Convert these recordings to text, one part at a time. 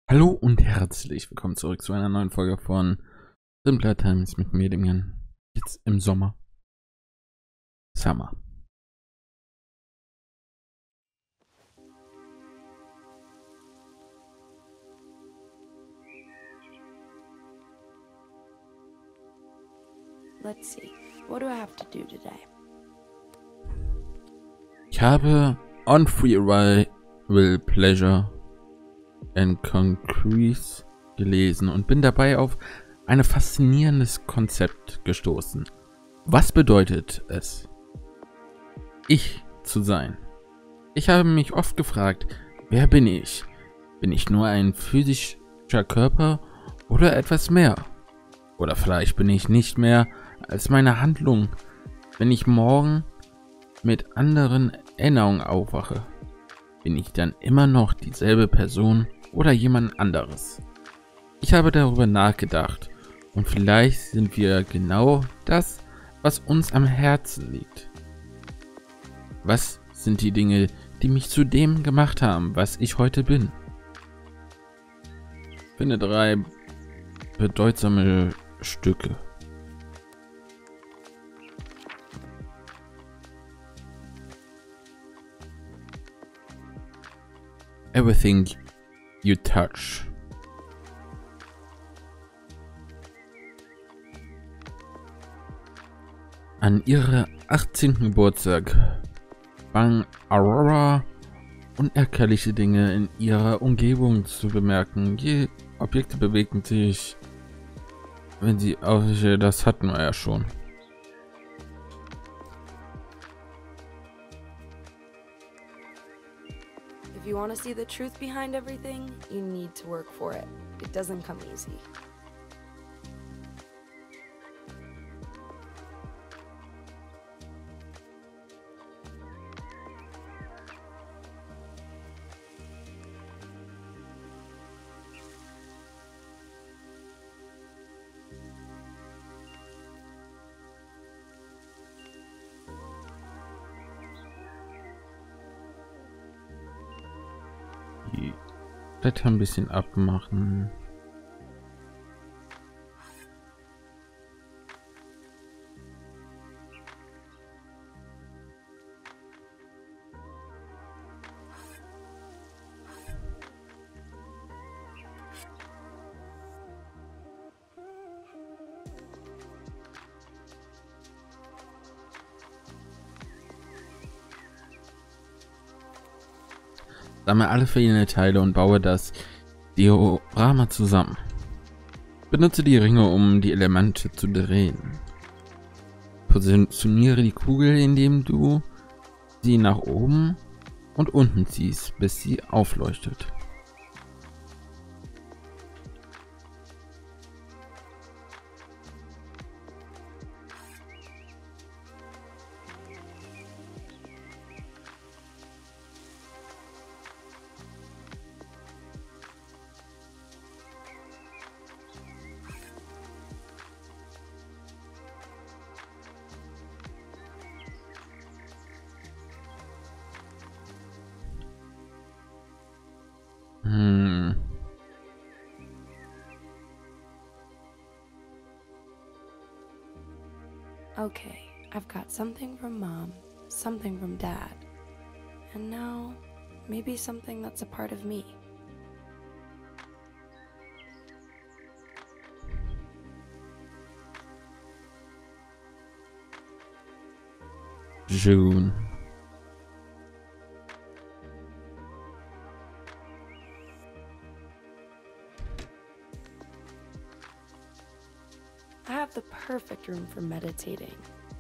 Hallo und herzlich willkommen zurück zu einer neuen Folge von Simpler Times mit mir, dem Jan. Jetzt im Sommer. Summer. Let's see. What do I have to do today? Ich habe On Free Will Pleasure and Concrete gelesen und bin dabei auf ein faszinierendes Konzept gestoßen. Was bedeutet es, ich zu sein? Ich habe mich oft gefragt, wer bin ich? Bin ich nur ein physischer Körper oder etwas mehr? Oder vielleicht bin ich nicht mehr als meine Handlung, wenn ich morgen mit anderen Erinnerungen aufwache. Bin ich dann immer noch dieselbe Person oder jemand anderes? Ich habe darüber nachgedacht und vielleicht sind wir genau das, was uns am Herzen liegt. Was sind die Dinge, die mich zu dem gemacht haben, was ich heute bin? Finde 3 bedeutsame Stücke. Everything you touch. An ihrem 18. Geburtstag fang Aurora unerklärliche Dinge in ihrer Umgebung zu bemerken. Die Objekte bewegten sich, wenn sie auf das hatten wir ja schon. If you want to see the truth behind everything, you need to work for it. It doesn't come easy. Die Blätter ein bisschen abmachen. Sammle alle fehlenden Teile und baue das Diorama zusammen. Benutze die Ringe, um die Elemente zu drehen. Positioniere die Kugel, indem du sie nach oben und unten ziehst, bis sie aufleuchtet. Okay, I've got something from Mom, something from Dad, and now maybe something that's a part of me. June. I have the perfect room for meditating.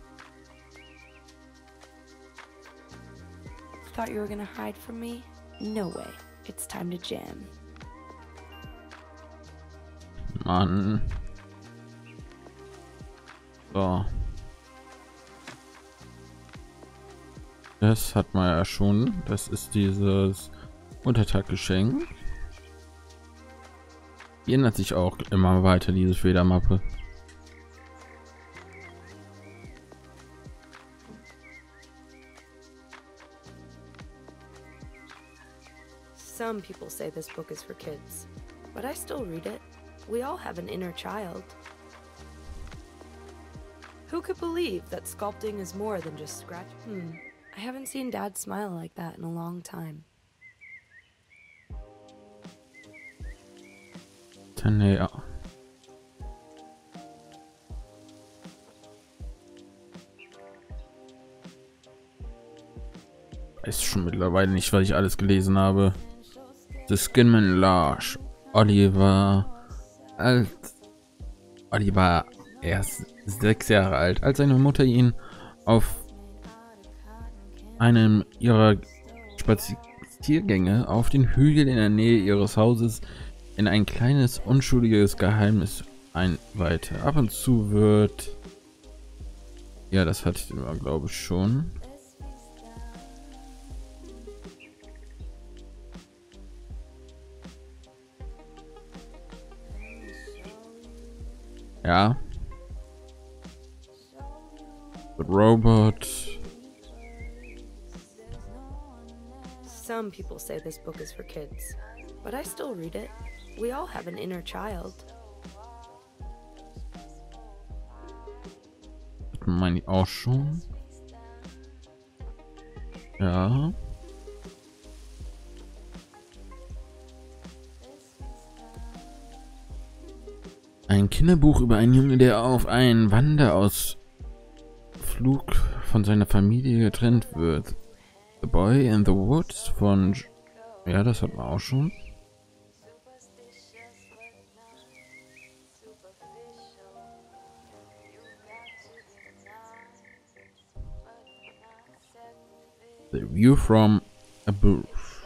Thought you were gonna hide from me? No way. It's time to jam. Mann. So. Das hat man ja schon. Das ist dieses Untertaggeschenk. Die ändert sich auch immer weiter, diese Federmappe. Some people say this book is for kids. but I still read it. We all have an inner child. Who could believe that sculpting is more than just scratch? I haven't seen Dad smile like that in a long time. Ja. Weiß schon mittlerweile nicht, was ich alles gelesen habe. The Skinman Large. Oliver erst 6 Jahre alt, als seine Mutter ihn auf einem ihrer Spaziergänge auf den Hügel in der Nähe ihres Hauses in ein kleines, unschuldiges Geheimnis einweihte. Ab und zu wird... Ja, das hatte ich immer, glaube ich, schon. Ja. The Robot. Some people say this book is for kids, but I still read it. We all have an inner child. Das meine ich auch schon. Ja. Ein Kinderbuch über einen Junge, der auf einen Wanderausflug von seiner Familie getrennt wird. The Boy in the Woods von... Ja, das hatten wir auch schon. The View from Above.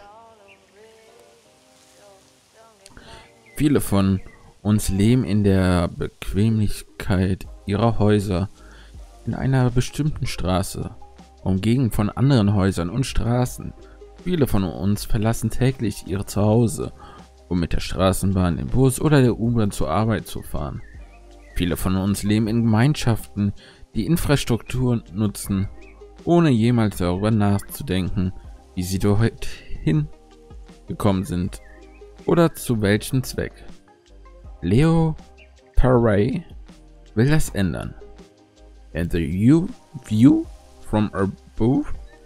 Viele von uns leben in der Bequemlichkeit ihrer Häuser in einer bestimmten Straße, umgeben von anderen Häusern und Straßen. Viele von uns verlassen täglich ihr Zuhause, um mit der Straßenbahn, dem Bus oder der U-Bahn zur Arbeit zu fahren. Viele von uns leben in Gemeinschaften, die Infrastruktur nutzen, ohne jemals darüber nachzudenken, wie sie dorthin gekommen sind oder zu welchem Zweck. Leo Perray will das ändern. And the View from Above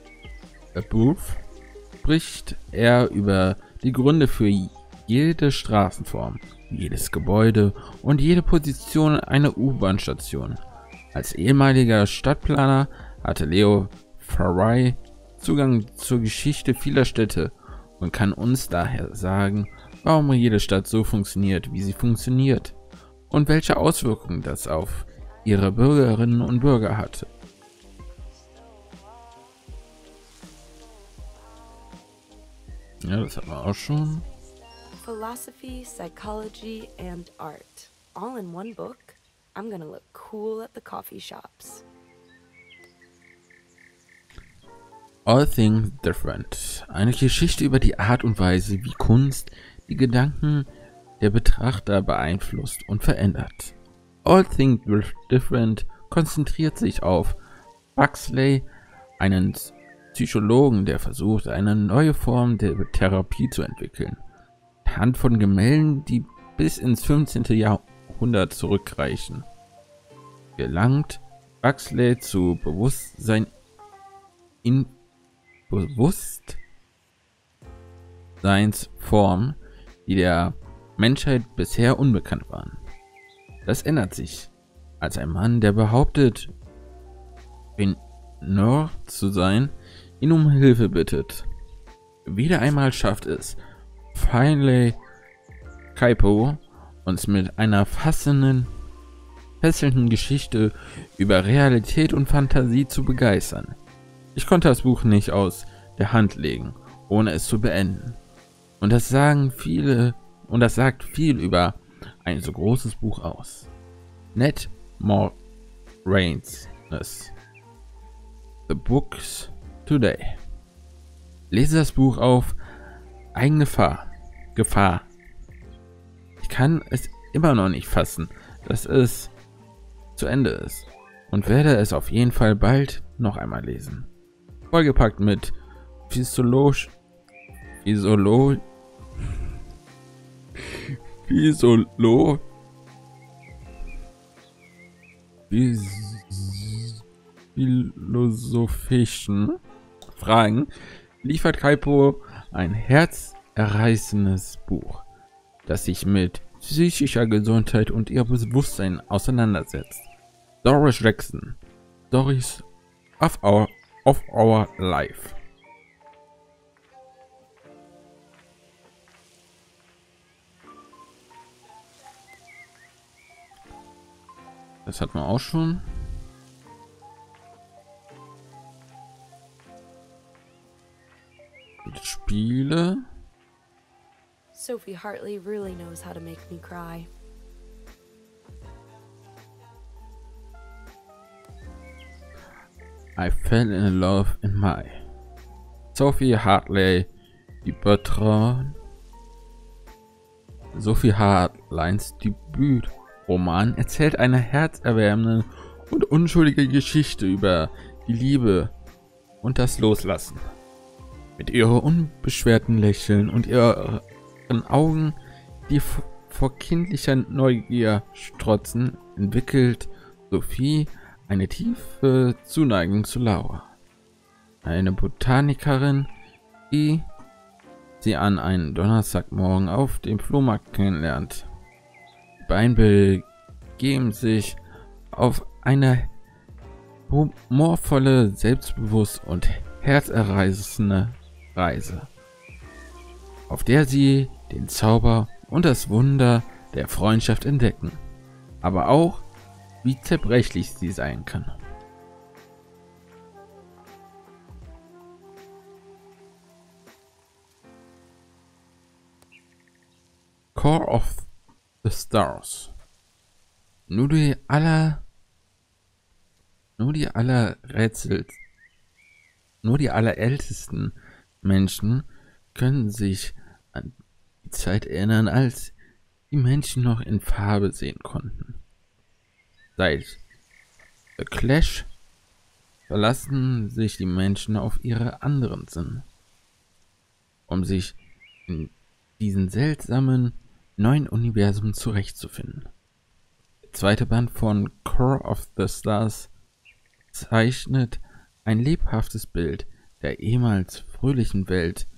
spricht er über die Gründe für jede Straßenform, jedes Gebäude und jede Position einer U-Bahn-Station. Als ehemaliger Stadtplaner hatte Leo Perray Zugang zur Geschichte vieler Städte und kann uns daher sagen, warum jede Stadt so funktioniert, wie sie funktioniert und welche Auswirkungen das auf ihre Bürgerinnen und Bürger hatte. Ja, das haben wir auch schon. Philosophy, psychology, and art. All in one book. I'm gonna look cool at the coffee shops. All Things Different. Eine Geschichte über die Art und Weise, wie Kunst die Gedanken der Betrachter beeinflusst und verändert. All Things Different konzentriert sich auf Huxley, einen Psychologen, der versucht, eine neue Form der Therapie zu entwickeln. Anhand von Gemälden, die bis ins 15. Jahrhundert zurückreichen, gelangt Huxley zu Bewusstseinsformen, die der Menschheit bisher unbekannt waren. Das ändert sich, als ein Mann, der behauptet, Nerd zu sein, ihn um Hilfe bittet. Wieder einmal schafft es Finlay Kaipo uns mit einer fesselnden Geschichte über Realität und Fantasie zu begeistern. Ich konnte das Buch nicht aus der Hand legen, ohne es zu beenden. Und das sagt viel über ein so großes Buch aus. Ned Moraines. The Books Today. Lese das Buch auf eigene Gefahr. Ich kann es immer noch nicht fassen, dass es zu Ende ist und werde es auf jeden Fall bald noch einmal lesen. Vollgepackt mit Philolo philosophischen Fragen liefert Kaipo ein herzerreißendes Buch, das sich mit psychischer Gesundheit und ihr Bewusstsein auseinandersetzt. Doris Jackson, Stories of Our Life. Das hat man auch schon. Spiele. Sophie Hartley really knows how to make me cry. I fell in love in May. Sophie Hartley, die Sophie Hartleins Debütroman erzählt eine herzerwärmende und unschuldige Geschichte über die Liebe und das Loslassen. Mit ihrem unbeschwerten Lächeln und ihren Augen, die vor kindlicher Neugier strotzen, entwickelt Sophie eine tiefe Zuneigung zu Laura, eine Botanikerin, die sie an einem Donnerstagmorgen auf dem Flohmarkt kennenlernt. Die beiden begeben sich auf eine humorvolle, selbstbewusst und herzerreißende Reise, auf der sie den Zauber und das Wunder der Freundschaft entdecken, aber auch, wie zerbrechlich sie sein kann. Core of the Stars. Nur die allerältesten Menschen können sich an die Zeit erinnern, als die Menschen noch in Farbe sehen konnten. Seit The Clash verlassen sich die Menschen auf ihre anderen Sinne, um sich in diesen seltsamen neuen Universum zurechtzufinden. Der zweite Band von Core of the Stars zeichnet ein lebhaftes Bild der ehemals fröhlichen Welt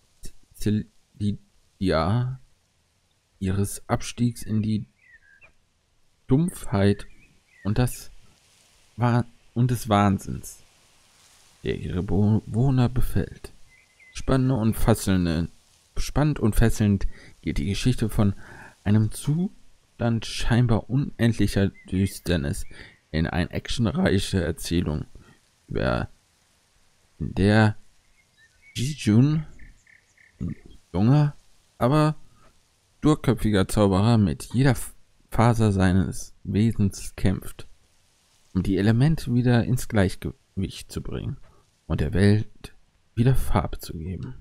Celidia, ihres Abstiegs in die Dumpfheit und des Wahnsinns, der ihre Bewohner befällt. Spannend und fesselnd geht die Geschichte von einem Zustand scheinbar unendlicher Düsternis in eine actionreiche Erzählung, in der Ji-Jun, ein junger, aber sturköpfiger Zauberer, mit jeder Faser seines Wesens kämpft, um die Elemente wieder ins Gleichgewicht zu bringen und der Welt wieder Farbe zu geben.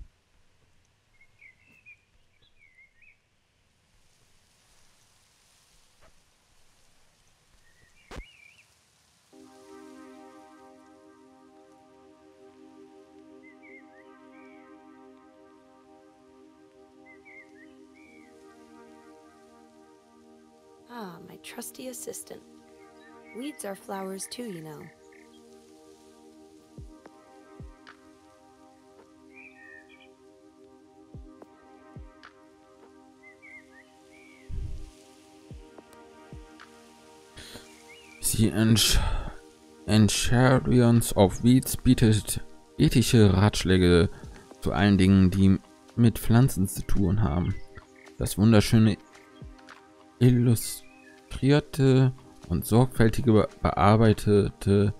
Ah, my trusty assistant. Weeds are flowers too, you know. The Enchantress of Weeds bietet ethische Ratschläge zu allen Dingen, die mit Pflanzen zu tun haben. Das wunderschöne, illustrierte und sorgfältig bearbeitete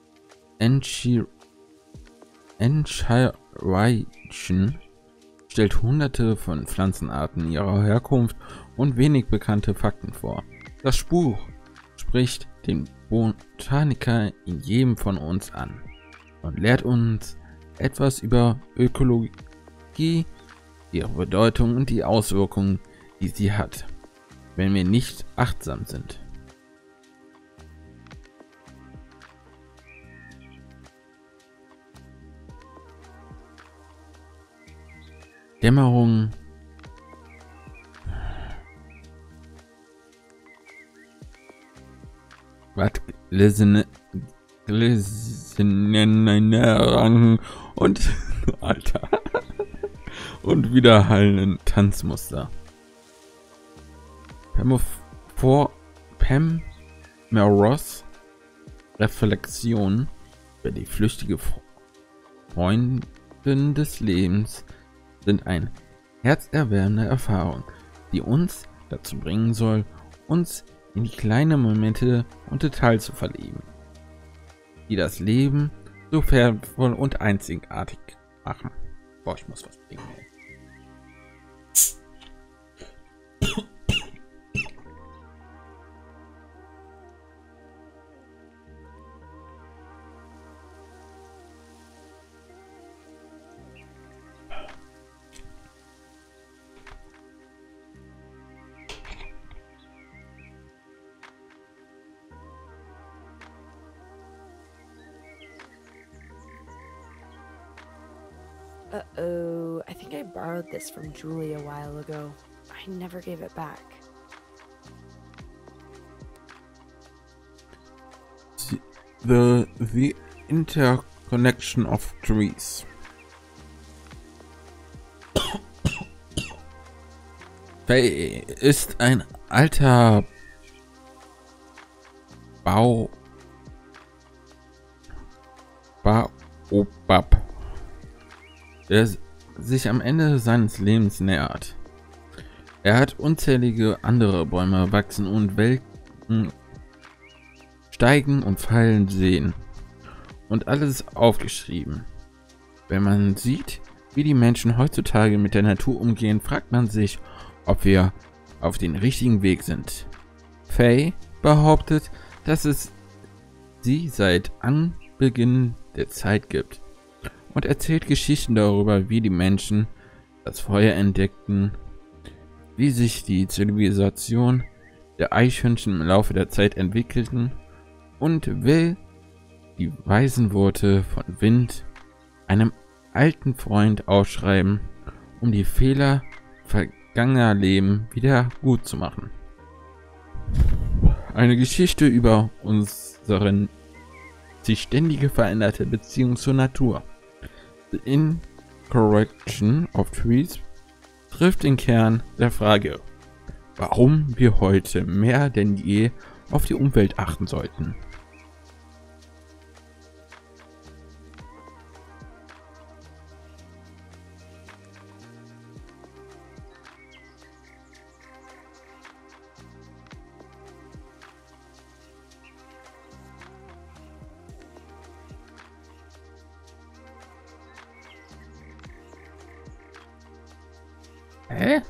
Enchiridion stellt hunderte von Pflanzenarten, ihrer Herkunft und wenig bekannte Fakten vor. Das Buch spricht den Botaniker in jedem von uns an und lehrt uns etwas über Ökologie, ihre Bedeutung und die Auswirkungen, die sie hat, wenn wir nicht achtsam sind. Dämmerung Was? Glissen und Alter. Und widerhallenden Tanzmuster. Pam Meros Reflexion über die flüchtige Freundin des Lebens sind eine herzerwärmende Erfahrung, die uns dazu bringen soll, uns in die kleinen Momente und Details zu verlieben, die das Leben so wertvoll und einzigartig machen. Boah, ich muss was trinken. Uh-oh, I think I borrowed this from Julie a while ago. I never gave it back. The interconnection of trees. Faye ist ein alter Baobab, der sich am Ende seines Lebens nähert. Er hat unzählige andere Bäume wachsen und welken, steigen und fallen sehen. Und alles aufgeschrieben. Wenn man sieht, wie die Menschen heutzutage mit der Natur umgehen, fragt man sich, ob wir auf dem richtigen Weg sind. Faye behauptet, dass es sie seit Anbeginn der Zeit gibt und erzählt Geschichten darüber, wie die Menschen das Feuer entdeckten, wie sich die Zivilisation der Eichhörnchen im Laufe der Zeit entwickelten und will die weisen Worte von Wind, einem alten Freund, ausschreiben, um die Fehler vergangener Leben wieder gut zu machen. Eine Geschichte über unseren sich ständige veränderte Beziehung zur Natur. The Incorrection of Trees trifft den Kern der Frage, warum wir heute mehr denn je auf die Umwelt achten sollten. Hä?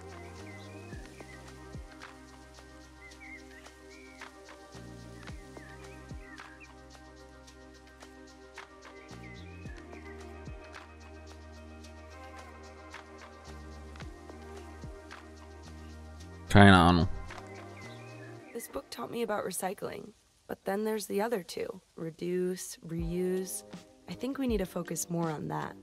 Keine Ahnung. This book taught me about recycling, but then there's the other two, reduce, reuse. I think we need to focus more on that.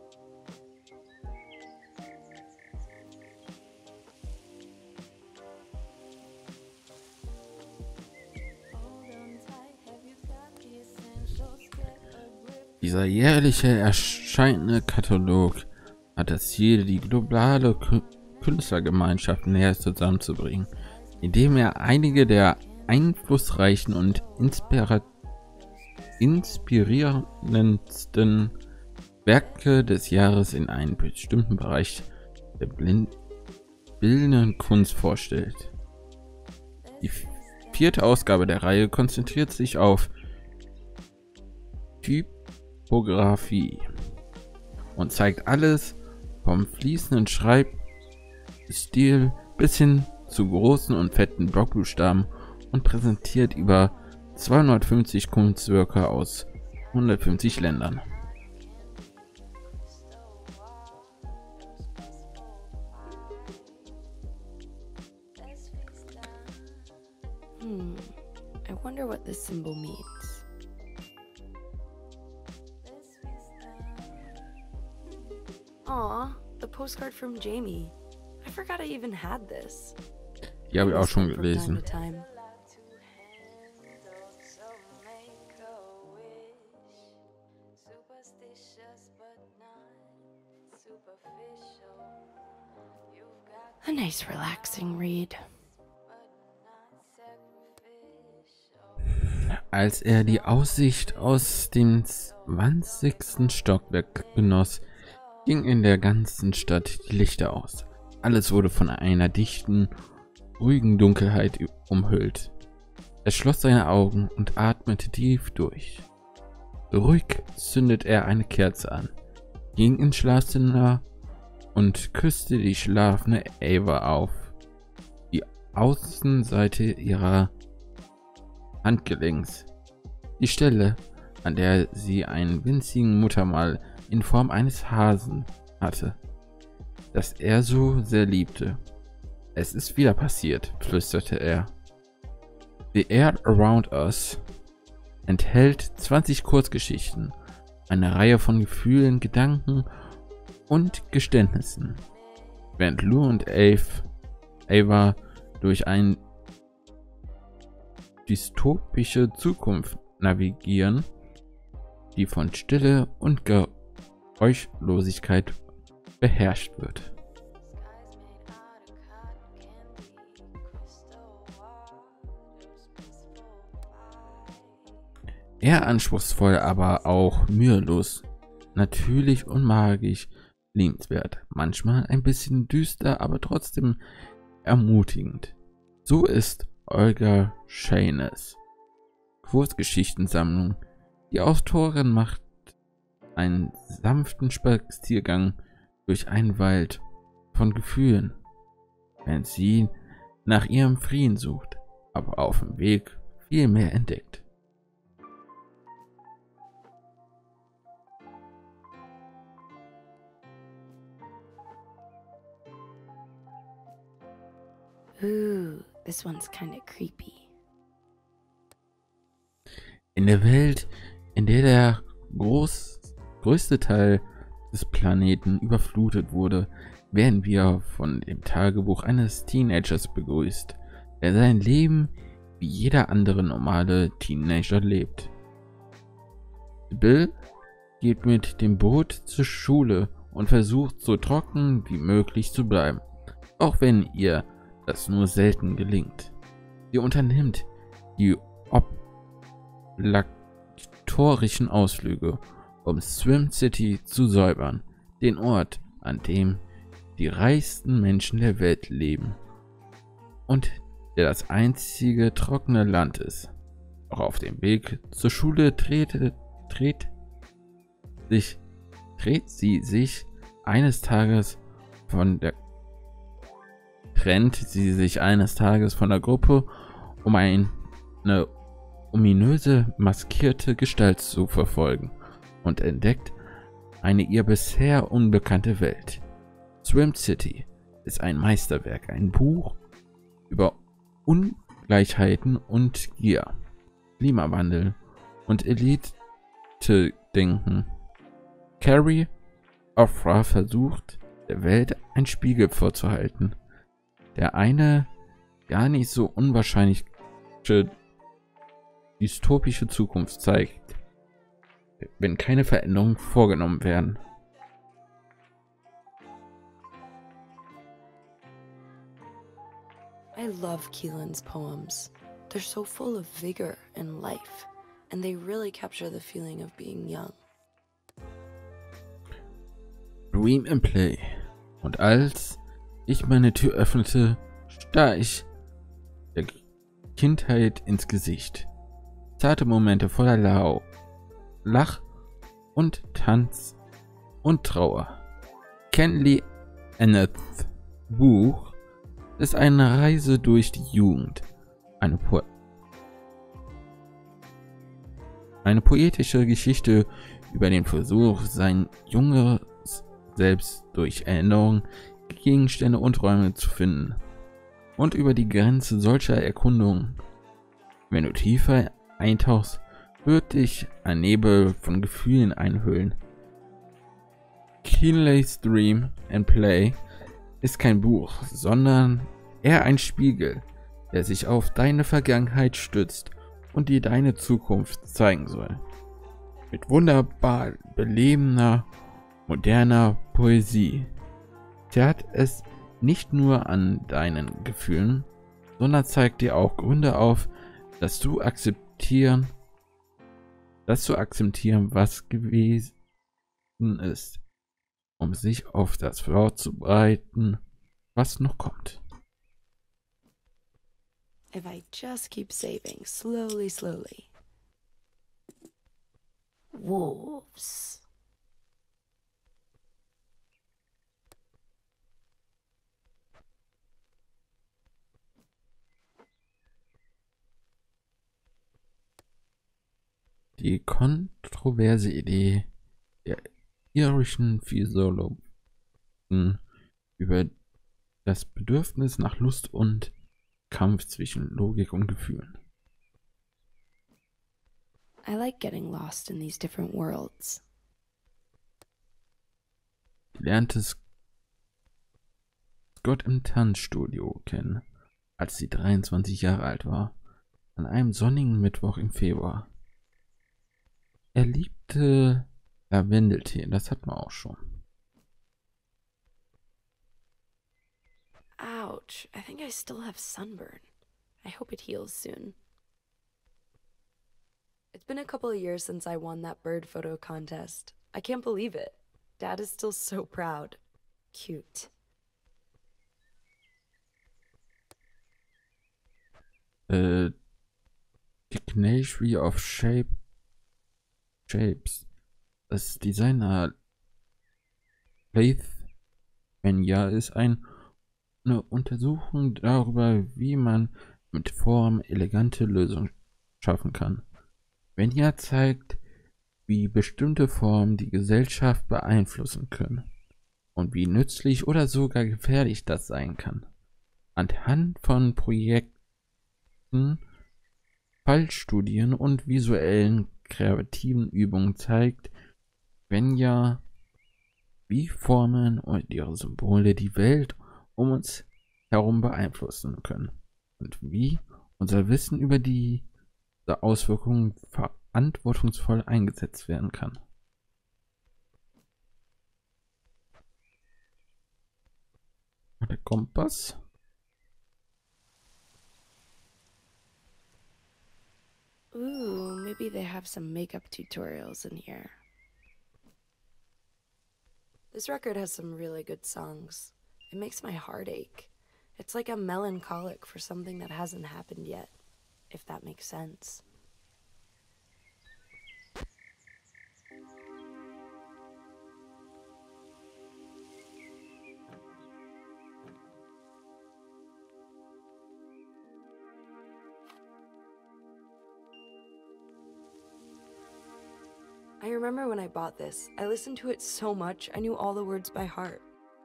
Dieser jährliche erscheinende Katalog hat das Ziel, die globale Künstlergemeinschaft näher zusammenzubringen, indem er einige der einflussreichen und inspirierendsten Werke des Jahres in einem bestimmten Bereich der bildenden Kunst vorstellt. Die 4. Ausgabe der Reihe konzentriert sich auf Typografie und zeigt alles vom fließenden Schreibstil bis hin zu großen und fetten Blockbuchstaben und präsentiert über 250 Kunstwerke aus 150 Ländern. I wonder what this symbol means. Aw, the postcard from Jamie. I forgot I even had this. Die habe ich auch schon gelesen. A nice relaxing read. Als er die Aussicht aus dem 20. Stockwerk genoss, ging in der ganzen Stadt die Lichter aus. Alles wurde von einer dichten, ruhigen Dunkelheit umhüllt. Er schloss seine Augen und atmete tief durch. Ruhig zündet er eine Kerze an, ging ins Schlafzimmer und küsste die schlafende Ava auf die Außenseite ihrer Handgelenks, die Stelle, an der sie einen winzigen Muttermal in Form eines Hasen hatte, das er so sehr liebte. Es ist wieder passiert, flüsterte er. The Air Around Us enthält 20 Kurzgeschichten, eine Reihe von Gefühlen, Gedanken und Geständnissen. Während Lou und Ava durch eine dystopische Zukunft navigieren, die von Stille und Geräuschlosigkeit beherrscht wird. Eher anspruchsvoll, aber auch mühelos, natürlich und magisch liebenswert, manchmal ein bisschen düster, aber trotzdem ermutigend. So ist Olga Shanes Kurzgeschichtensammlung. Die Autorin macht einen sanften Spaziergang durch einen Wald von Gefühlen, während sie nach ihrem Frieden sucht, aber auf dem Weg viel mehr entdeckt. Ooh, this one's kinda creepy. In der Welt, in der der größte Teil des Planeten überflutet wurde, werden wir von dem Tagebuch eines Teenagers begrüßt, der sein Leben wie jeder andere normale Teenager lebt. Bill geht mit dem Boot zur Schule und versucht so trocken wie möglich zu bleiben, auch wenn ihr das nur selten gelingt. Sie unternimmt die obligatorischen Ausflüge, um Swim City zu säubern, den Ort, an dem die reichsten Menschen der Welt leben und der das einzige trockene Land ist. Auch auf dem Weg zur Schule dreht sie sich eines Tages von der Gruppe, um eine ominöse, maskierte Gestalt zu verfolgen und entdeckt eine ihr bisher unbekannte Welt. Swim City ist ein Meisterwerk, ein Buch über Ungleichheiten und Gier, Klimawandel und Elite-Denken. Carrie Ofra versucht, der Welt einen Spiegel vorzuhalten, der eine gar nicht so unwahrscheinliche dystopische Zukunft zeigt, wenn keine Veränderungen vorgenommen werden. I love Keelan's poems. They're so full of vigor and life, and they really capture the feeling of being young. Dream and Play. Und als ich meine Tür öffnete, starr ich der Kindheit ins Gesicht. Zarte Momente voller Lach und Tanz und Trauer. Kenley Anneths Buch ist eine Reise durch die Jugend. Eine poetische Geschichte über den Versuch, sein junges Selbst durch Erinnerungen, Gegenstände und Räume zu finden. Und über die Grenze solcher Erkundungen. Wenn du tiefer eintauchst, wird dich ein Nebel von Gefühlen einhüllen. Kenley's Dream and Play ist kein Buch, sondern eher ein Spiegel, der sich auf deine Vergangenheit stützt und dir deine Zukunft zeigen soll. Mit wunderbar belebender, moderner Poesie zerrt es nicht nur an deinen Gefühlen, sondern zeigt dir auch Gründe auf, dass du akzeptieren, was gewesen ist, um sich auf das vorzubereiten, was noch kommt. If I just keep saving, slowly, slowly. Wolves. Die kontroverse Idee der irischen Physiologen über das Bedürfnis nach Lust und Kampf zwischen Logik und Gefühlen. I like getting lost in these different worlds. Sie lernte Scott im Tanzstudio kennen, als sie 23 Jahre alt war, an einem sonnigen Mittwoch im Februar. Er liebte Lavendeltee, das hat man auch schon. Ouch, I think I still have sunburn. I hope it heals soon. It's been a couple of years since I won that bird photo contest. I can't believe it. Dad is still so proud. Cute. Dictionary of Shapes. Das Designer Leith Menya ist eine Untersuchung darüber, wie man mit Form elegante Lösungen schaffen kann. Menya zeigt, wie bestimmte Formen die Gesellschaft beeinflussen können und wie nützlich oder sogar gefährlich das sein kann. Anhand von Projekten, Fallstudien und visuellen kreativen Übungen zeigt Menya, wie Formen und ihre Symbole die Welt um uns herum beeinflussen können und wie unser Wissen über diese Auswirkungen verantwortungsvoll eingesetzt werden kann. Und der Kompass. Ooh, maybe they have some makeup tutorials in here. This record has some really good songs. It makes my heart ache. It's like I'm melancholic for something that hasn't happened yet, if that makes sense. I remember when I bought this, I listened to it so much I knew all the words by heart.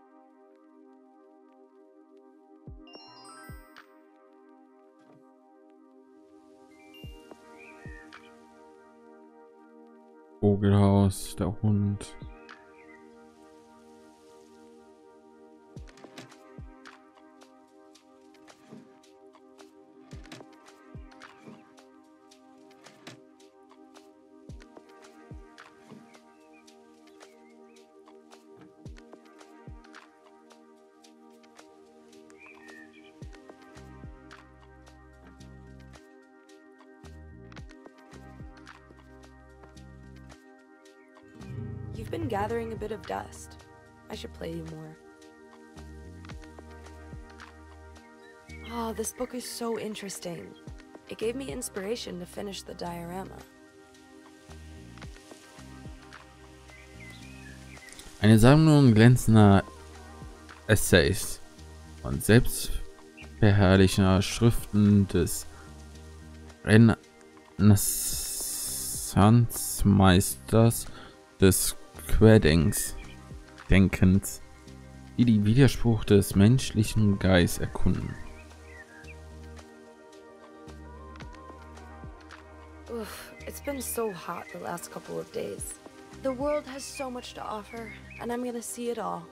Vogelhaus, der Hund. You've been gathering a bit of dust. I should play you more. Oh, this book is so interesting. It gave me inspiration to finish the diorama. Eine Sammlung glänzender Essays und selbstverherrlichender Schriften des Renaissancemeisters des Querdenkens, die den Widerspruch des menschlichen Geistes erkunden. Oof, it's been so hot the last couple of days. The world has so much to offer, and I'm gonna see it all.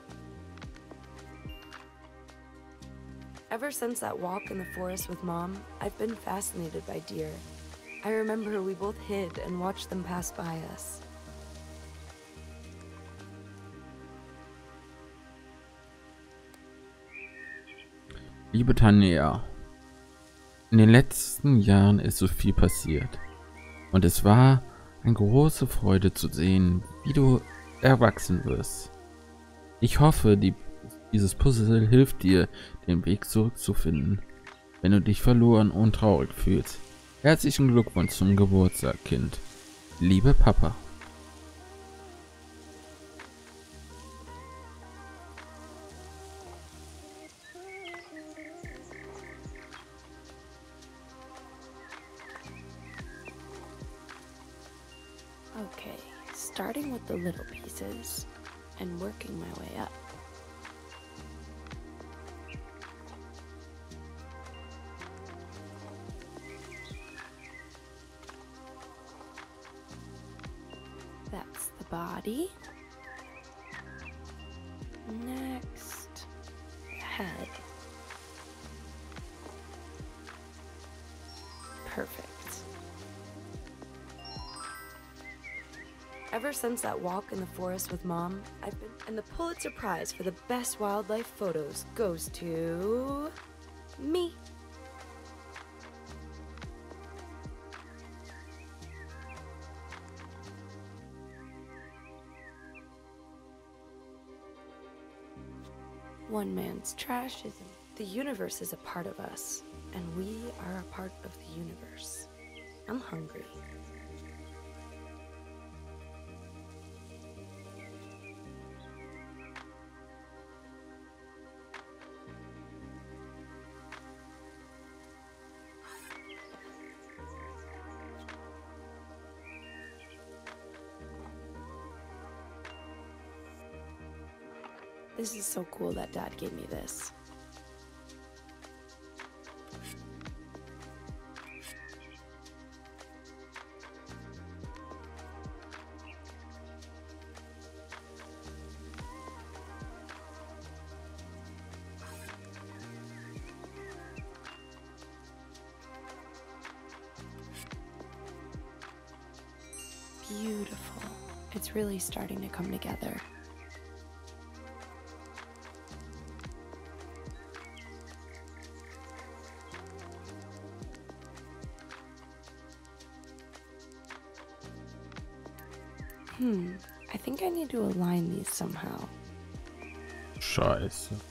Ever since that walk in the forest with Mom, I've been fascinated by deer. I remember we both hid and watched them pass by us. Liebe Tanja, in den letzten Jahren ist so viel passiert. Und es war eine große Freude zu sehen, wie du erwachsen wirst. Ich hoffe, dieses Puzzle hilft dir, den Weg zurückzufinden, wenn du dich verloren und traurig fühlst. Herzlichen Glückwunsch zum Geburtstag, Kind. Liebe Papa. Okay, starting with the little pieces and working my way up. That's the body. Next, head. Perfect. Ever since that walk in the forest with Mom, I've been... And the Pulitzer Prize for the best wildlife photos goes to... me. One man's trash isn't... The universe is a part of us, and we are a part of the universe. I'm hungry. This is so cool that Dad gave me this. Beautiful. It's really starting to come together. I think I need to align these somehow. Scheiße.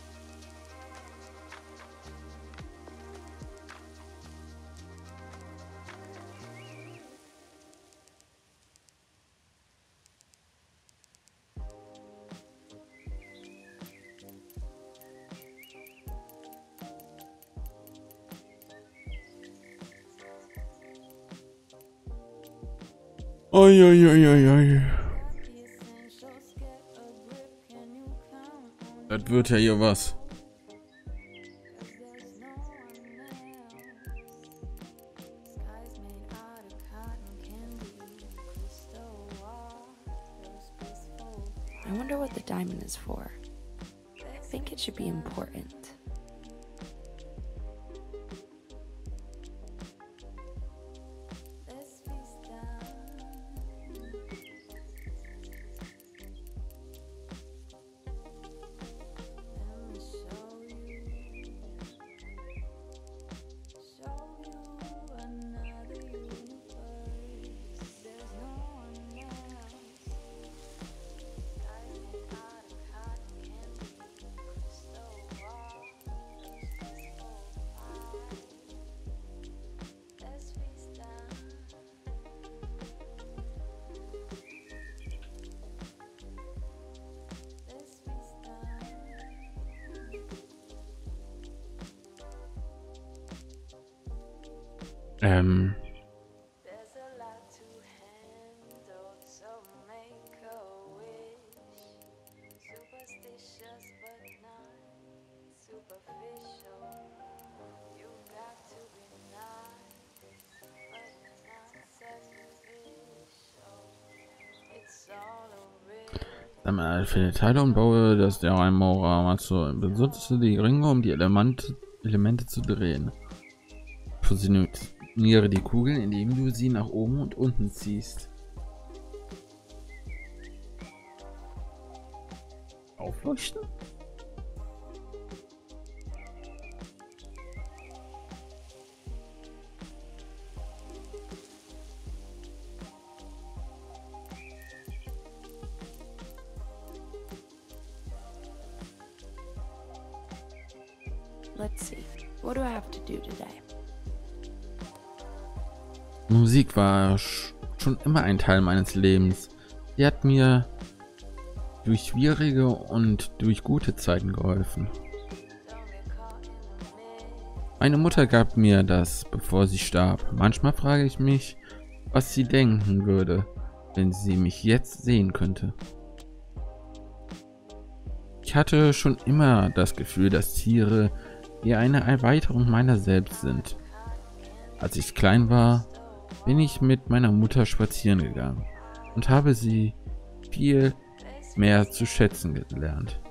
Oi, oi, oi, oi, oi. Das wird ja hier was. I wonder what the diamond is for. I think it should be important. Für die Teile und baue das Diorama zu. Benutze die Ringe, um die Elemente zu drehen. Fusioniere die Kugeln, indem du sie nach oben und unten ziehst. Aufleuchten? Let's see. What do I have to do today? Musik war schon immer ein Teil meines Lebens. Sie hat mir durch schwierige und durch gute Zeiten geholfen. Meine Mutter gab mir das, bevor sie starb. Manchmal frage ich mich, was sie denken würde, wenn sie mich jetzt sehen könnte. Ich hatte schon immer das Gefühl, dass Tiere wie eine Erweiterung meiner selbst sind. Als ich klein war, bin ich mit meiner Mutter spazieren gegangen und habe sie viel mehr zu schätzen gelernt.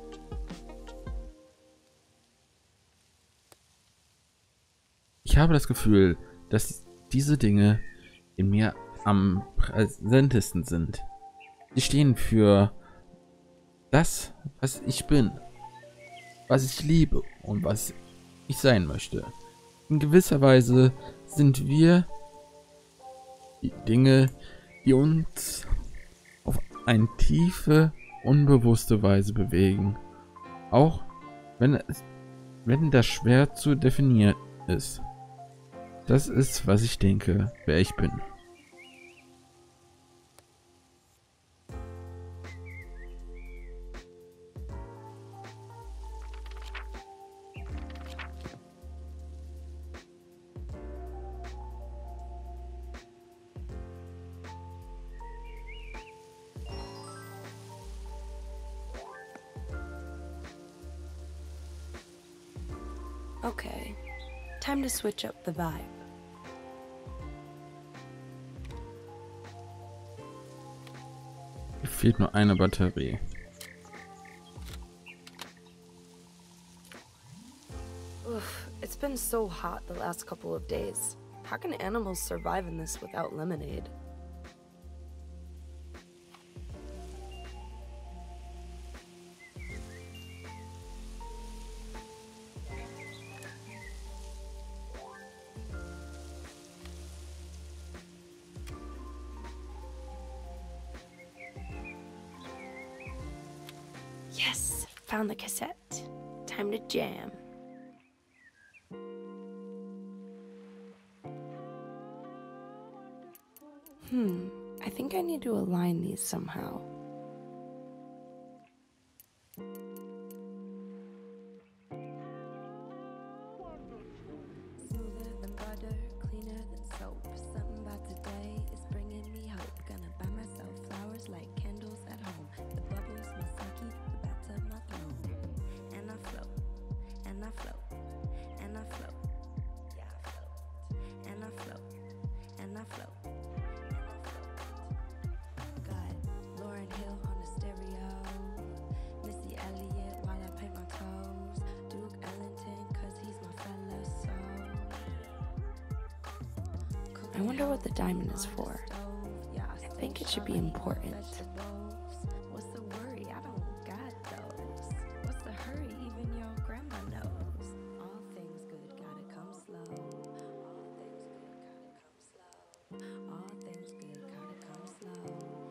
Ich habe das Gefühl, dass diese Dinge in mir am präsentesten sind. Sie stehen für das, was ich bin, was ich liebe und was ich sein möchte. In gewisser Weise sind wir die Dinge, die uns auf eine tiefe, unbewusste Weise bewegen. Auch wenn das schwer zu definieren ist. Das ist, was ich denke, wer ich bin. Okay, time to switch up the vibe. Mir fehlt nur eine Batterie. Oof, it's been so hot the last couple of days. How can animals survive in this without lemonade? Yes, found the cassette. Time to jam. I think I need to align these somehow. Smoother than butter, cleaner than soap. Something about today is bringing me hope. Gonna buy myself flowers like candles at home. The bubbles, my psyche, the bathtub, my throne. And I float, and I float, and I float. Yeah, I float. And I float, and I float. Lauryn Hill on the stereo, Missy Elliott while I paint my toes, Duke Ellington cause he's my fella soul. I wonder what the diamond is for. I think it should be important. What's the worry? I don't got those. What's the hurry? Even your grandma knows. All things good gotta come slow. All things good gotta come slow.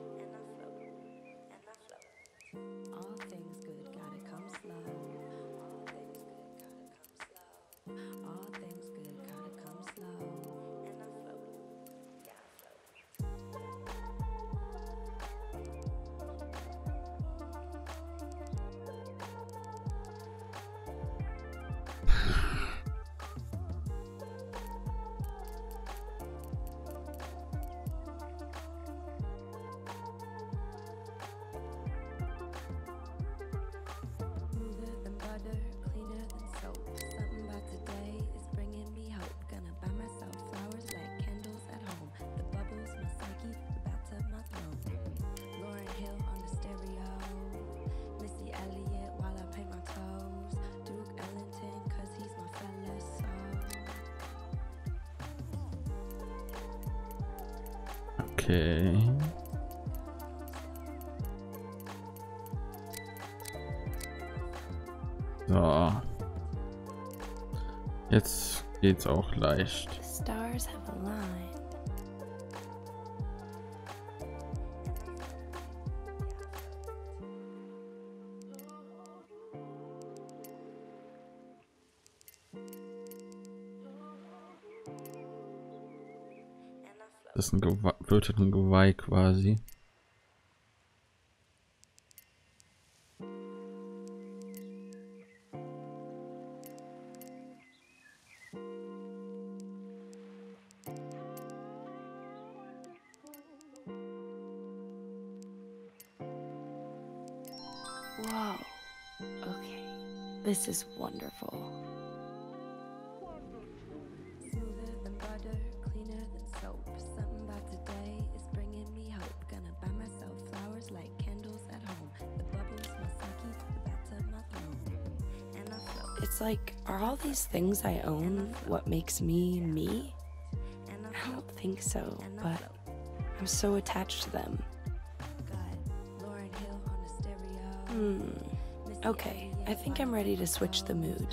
All things good gotta come slow. All things good gotta come slow. And I float. Yeah, I float. Smoother than butter, cleaner than soap. Something about today is bringing me hope. Gonna buy myself flowers like candles at home. The bubbles, my psyche, the bathtub, my throne. Lauryn Hill on the stereo, Missy Elliott while I paint my toes, Duke Ellington cause he's my fella soul. Okay. So. Jetzt geht's auch leicht. The stars have aligned. Das ist ein getöteten Geweih quasi. Whoa. Okay. This is wonderful. Smoother than butter, cleaner than soap. Something about today is bringing me hope. Gonna buy myself flowers like candles at home. The bubbles, my sake, the bathtub, my throne. And I float. It's like, are all these things I own what makes me me? I don't think so, but I'm so attached to them. Okay, I think I'm ready to switch the mood.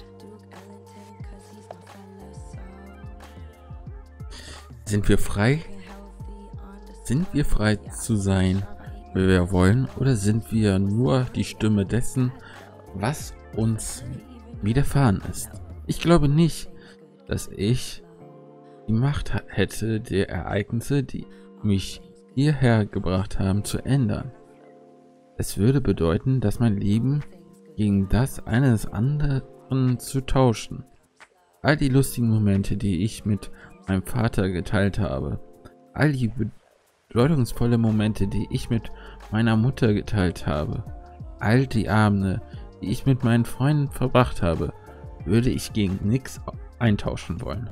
Sind wir frei? Sind wir frei zu sein, wer wir wollen, oder sind wir nur die Stimme dessen, was uns widerfahren ist? Ich glaube nicht, dass ich die Macht hätte, die Ereignisse, die mich hierher gebracht haben, zu ändern. Es würde bedeuten, dass mein Leben gegen das eines anderen zu tauschen. All die lustigen Momente, die ich mit meinem Vater geteilt habe, all die bedeutungsvollen Momente, die ich mit meiner Mutter geteilt habe, all die Abende, die ich mit meinen Freunden verbracht habe, würde ich gegen nichts eintauschen wollen.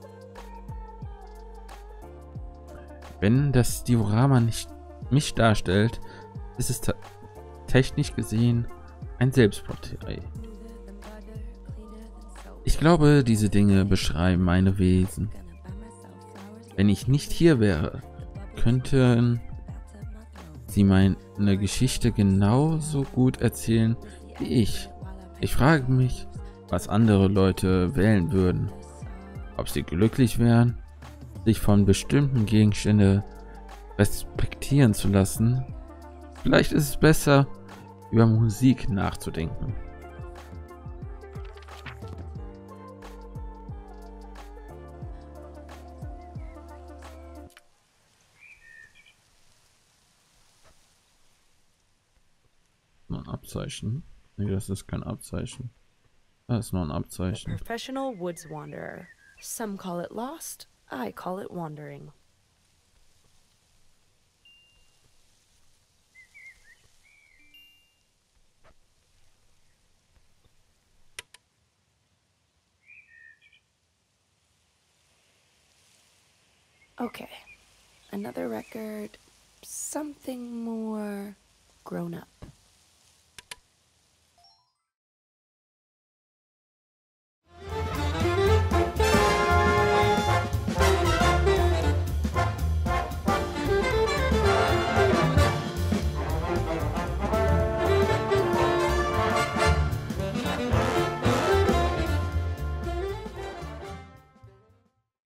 Wenn das Diorama nicht mich darstellt, ist es technisch gesehen ein Selbstporträt. Ich glaube, diese Dinge beschreiben meine Wesen. Wenn ich nicht hier wäre, könnten sie meine Geschichte genauso gut erzählen wie ich. Ich frage mich, was andere Leute wählen würden. Ob sie glücklich wären, sich von bestimmten Gegenständen respektieren zu lassen. Vielleicht ist es besser, über Musik nachzudenken. Nur ein Abzeichen. Nee, das ist kein Abzeichen. Das ist nur ein Abzeichen. Professional woods wanderer. Some call it lost, I call it wandering. Okay, another record, something more grown up.